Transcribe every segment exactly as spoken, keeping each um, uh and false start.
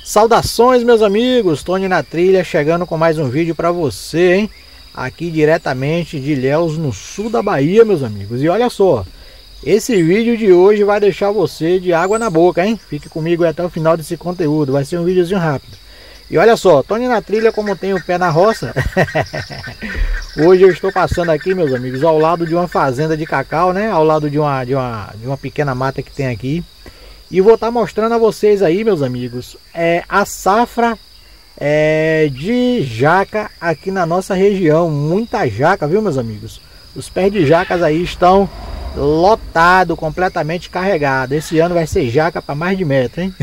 Saudações, meus amigos, Tony na trilha, chegando com mais um vídeo para você, hein? Aqui diretamente de Ilhéus, no sul da Bahia, meus amigos. E olha só, esse vídeo de hoje vai deixar você de água na boca, hein? Fique comigo até o final desse conteúdo, vai ser um videozinho rápido. E olha só, Tony na trilha, como tem o pé na roça. Hoje eu estou passando aqui, meus amigos, ao lado de uma fazenda de cacau, né? Ao lado de uma, de uma, de uma pequena mata que tem aqui. E vou estar mostrando a vocês aí, meus amigos, é, a safra é, de jaca aqui na nossa região. Muita jaca, viu, meus amigos? Os pés de jacas aí estão lotados, completamente carregados. Esse ano vai ser jaca para mais de metro, hein?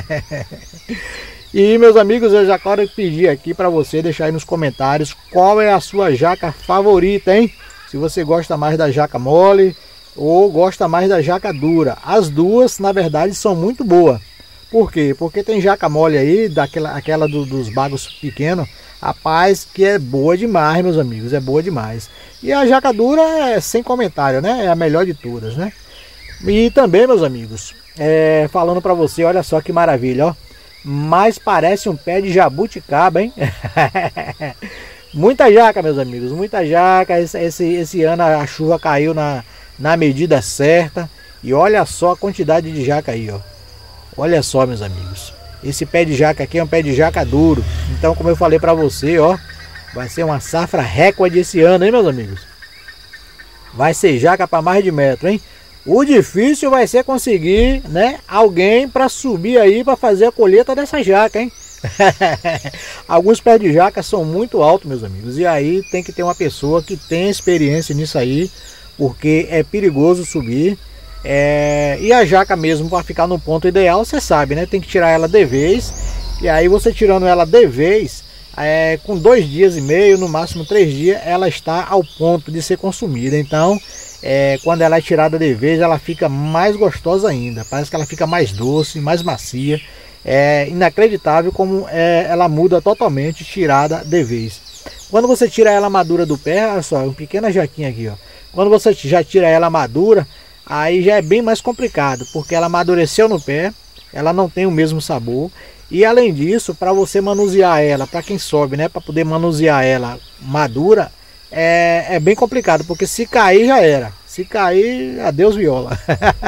E, meus amigos, eu já quero pedir aqui para você deixar aí nos comentários qual é a sua jaca favorita, hein? Se você gosta mais da jaca mole ou gosta mais da jaca dura. As duas, na verdade, são muito boas. Por quê? Porque tem jaca mole aí, daquela, aquela do, dos bagos pequenos, rapaz, que é boa demais, meus amigos, é boa demais. E a jaca dura é sem comentário, né? É a melhor de todas, né? E também, meus amigos, é, falando para você, olha só que maravilha, ó. Mas parece um pé de jabuticaba, hein? Muita jaca, meus amigos, muita jaca. Esse, esse, esse ano a chuva caiu na... na medida certa. E olha só a quantidade de jaca aí, ó. Olha só, meus amigos, esse pé de jaca aqui é um pé de jaca duro. Então, como eu falei pra você, ó, vai ser uma safra recorde esse ano, hein, meus amigos? Vai ser jaca para mais de metro, hein? O difícil vai ser conseguir, né, alguém para subir aí para fazer a colheita dessa jaca, hein? Alguns pés de jaca são muito altos, meus amigos, e aí tem que ter uma pessoa que tem experiência nisso aí, porque é perigoso subir. É... e a jaca mesmo, para ficar no ponto ideal, você sabe, né? Tem que tirar ela de vez. E aí você tirando ela de vez, é... com dois dias e meio, no máximo três dias, ela está ao ponto de ser consumida. Então, é... quando ela é tirada de vez, ela fica mais gostosa ainda. Parece que ela fica mais doce, mais macia. É inacreditável como é... ela muda totalmente tirada de vez. Quando você tira ela madura do pé, olha só, uma pequena jaquinha aqui, ó. Quando você já tira ela madura, aí já é bem mais complicado, porque ela amadureceu no pé, ela não tem o mesmo sabor. E além disso, para você manusear ela, para quem sobe, né, para poder manusear ela madura, é, é bem complicado, porque se cair já era. Se cair, adeus viola.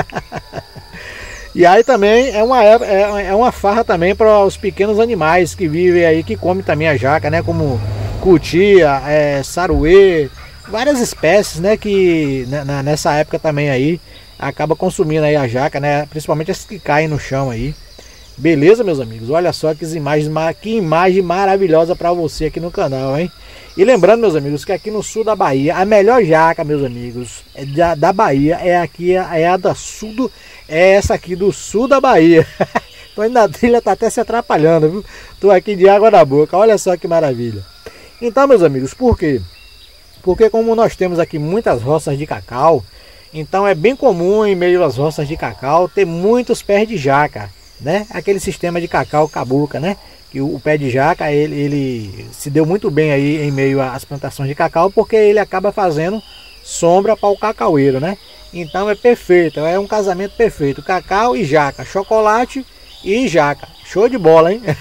E aí também é uma, é, é uma farra também para os pequenos animais que vivem aí, que comem também a jaca, né, como cutia, é, saruê, várias espécies, né, que na, nessa época também aí acaba consumindo aí a jaca, né, principalmente as que caem no chão aí. Beleza, meus amigos? Olha só que imagens, que imagem maravilhosa para você aqui no canal, hein? E lembrando, meus amigos, que aqui no sul da Bahia, a melhor jaca, meus amigos, é da, da Bahia é aqui, é a da sul do, é essa aqui do sul da Bahia. Tô indo na trilha, tá até se atrapalhando, viu? Tô aqui de água na boca, olha só que maravilha. Então, meus amigos, por quê? Porque como nós temos aqui muitas roças de cacau, então é bem comum em meio às roças de cacau ter muitos pés de jaca, né? Aquele sistema de cacau cabuca, né? Que o, o pé de jaca, ele, ele se deu muito bem aí em meio às plantações de cacau, porque ele acaba fazendo sombra para o cacaueiro, né? Então é perfeito, é um casamento perfeito, cacau e jaca, chocolate e jaca, show de bola, hein?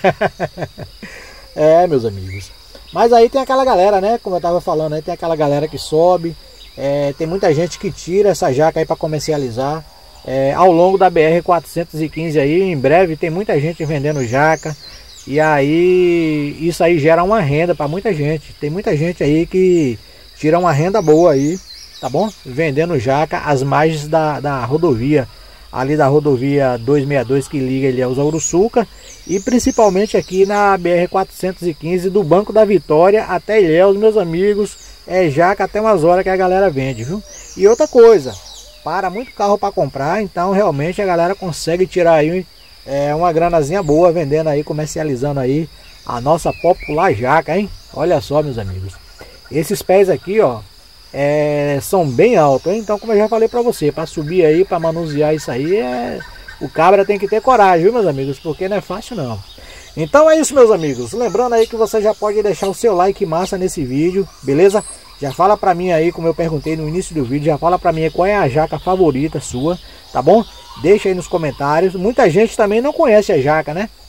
É, meus amigos. Mas aí tem aquela galera, né, como eu tava falando, aí tem aquela galera que sobe, é, tem muita gente que tira essa jaca aí para comercializar, é, ao longo da B R quatrocentos e quinze aí, em breve tem muita gente vendendo jaca, e aí isso aí gera uma renda para muita gente, tem muita gente aí que tira uma renda boa aí, tá bom? Vendendo jaca às margens da, da rodovia, ali da rodovia duzentos e sessenta e dois que liga Ilhéus ao Uruçuca, e principalmente aqui na B R quatrocentos e quinze do Banco da Vitória até Ilhéus, meus amigos, é jaca até umas horas que a galera vende, viu? E outra coisa, para muito carro para comprar, então realmente a galera consegue tirar aí é, uma granazinha boa vendendo aí, comercializando aí a nossa popular jaca, hein? Olha só, meus amigos, esses pés aqui, ó, é, são bem altos, hein? Então, como eu já falei para você, para subir aí, para manusear isso aí, é... o cabra tem que ter coragem, viu, meus amigos? Porque não é fácil, não. Então é isso, meus amigos. Lembrando aí que você já pode deixar o seu like massa nesse vídeo, beleza? Já fala pra mim aí, como eu perguntei no início do vídeo, já fala pra mim qual é a jaca favorita sua, tá bom? Deixa aí nos comentários. Muita gente também não conhece a jaca, né?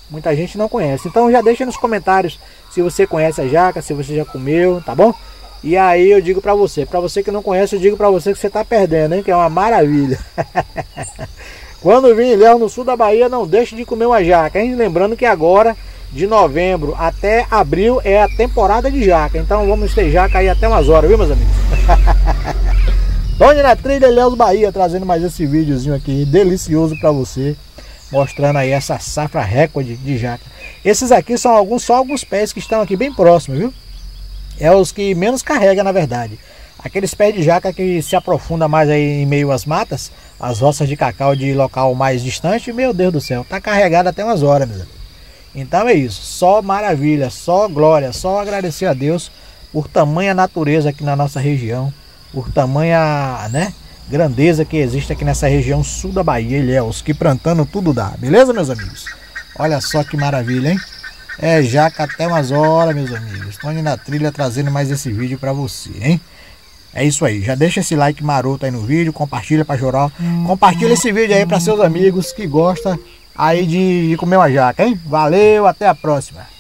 Muita gente não conhece. Então já deixa nos comentários se você conhece a jaca, se você já comeu, tá bom? E aí eu digo pra você, pra você que não conhece, eu digo pra você que você tá perdendo, hein? Que é uma maravilha. Quando vir em Ilhéus, no sul da Bahia, não deixe de comer uma jaca, hein? Lembrando que agora, de novembro até abril, é a temporada de jaca. Então vamos ter jaca aí até umas horas, viu, meus amigos? Tony na Trilha, Ilhéus, Bahia, trazendo mais esse videozinho aqui, delicioso pra você. Mostrando aí essa safra recorde de jaca. Esses aqui são alguns, só alguns pés que estão aqui bem próximos, viu? É os que menos carrega, na verdade. Aqueles pés de jaca que se aprofunda mais aí em meio às matas, as roças de cacau de local mais distante, meu Deus do céu, tá carregado até umas horas, meu Deus. Então é isso, só maravilha, só glória, só agradecer a Deus por tamanha natureza aqui na nossa região, por tamanha, né, grandeza que existe aqui nessa região sul da Bahia, Ilhéus, que plantando tudo dá, beleza, meus amigos? Olha só que maravilha, hein? É jaca até umas horas, meus amigos. Estou indo na trilha trazendo mais esse vídeo para você, hein? É isso aí, já deixa esse like maroto aí no vídeo, compartilha para chorar, compartilha esse vídeo aí para seus amigos que gostam aí de comer uma jaca, hein? Valeu, até a próxima!